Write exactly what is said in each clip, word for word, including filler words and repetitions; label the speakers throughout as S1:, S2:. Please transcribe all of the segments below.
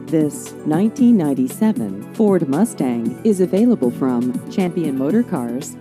S1: This nineteen ninety-seven Ford Mustang is available from Champion Motor Cars.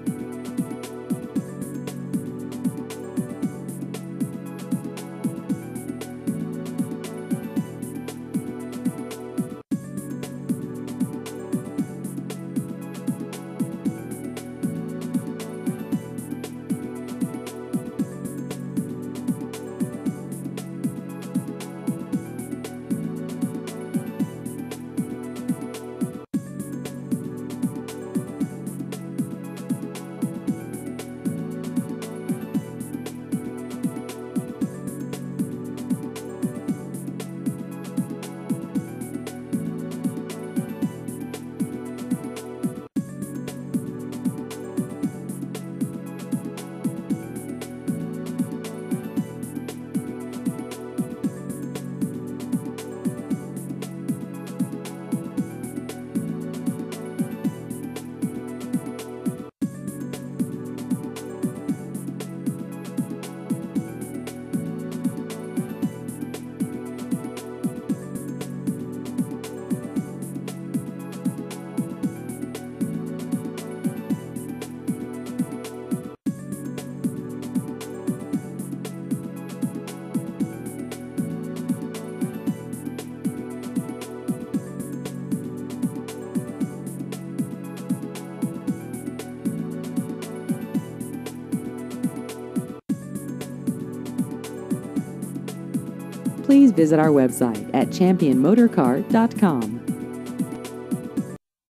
S1: Please visit our website at champion motor car dot com.